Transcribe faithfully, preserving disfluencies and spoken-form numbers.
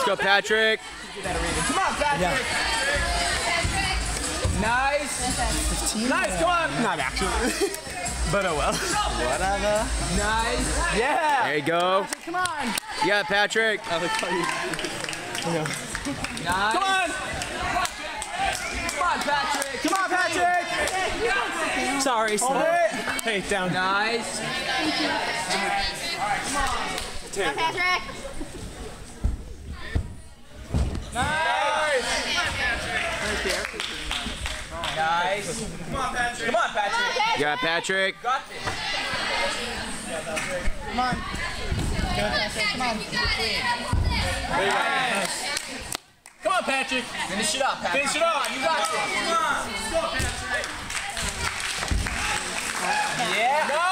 Let's go, Patrick. Come on, Patrick. Yeah. Nice. fifteen. Nice, come on. Not actually. But oh well. Whatever. Nice. Yeah. There you go. Patrick, come on. Yeah, Patrick. I like how you. Nice. Come on. Come on, Patrick. Come on, Patrick. Sorry, Hold it. Hey, down. Nice. Come on. Come on, Patrick. Nice. Nice. Come on, Patrick. Come on, Patrick. Yeah, Patrick. Got this. Come on. Come on, Patrick. Come on. Nice. Come on, Patrick. Finish it up, Patrick. Finish it up. You got this. Come on. Let's go, Patrick. Yeah. No.